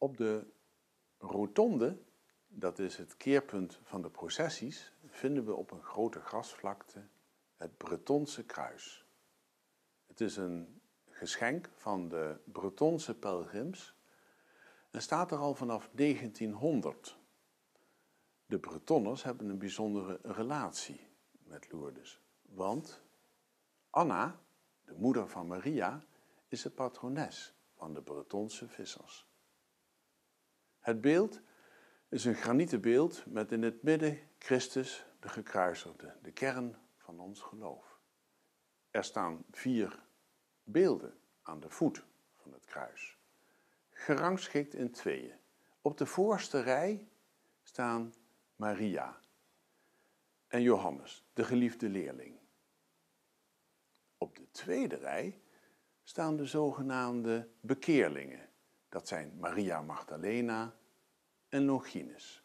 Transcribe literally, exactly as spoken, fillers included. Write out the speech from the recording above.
Op de rotonde, dat is het keerpunt van de processies, vinden we op een grote grasvlakte het Bretonse kruis. Het is een geschenk van de Bretonse pelgrims en staat er al vanaf negentienhonderd. De Bretonners hebben een bijzondere relatie met Lourdes, want Anna, de moeder van Maria, is de patrones van de Bretonse vissers. Het beeld is een granieten beeld met in het midden Christus, de gekruisigde, de kern van ons geloof. Er staan vier beelden aan de voet van het kruis, gerangschikt in tweeën. Op de voorste rij staan Maria en Johannes, de geliefde leerling. Op de tweede rij staan de zogenaamde bekeerlingen. Dat zijn Maria Magdalena en Longinus.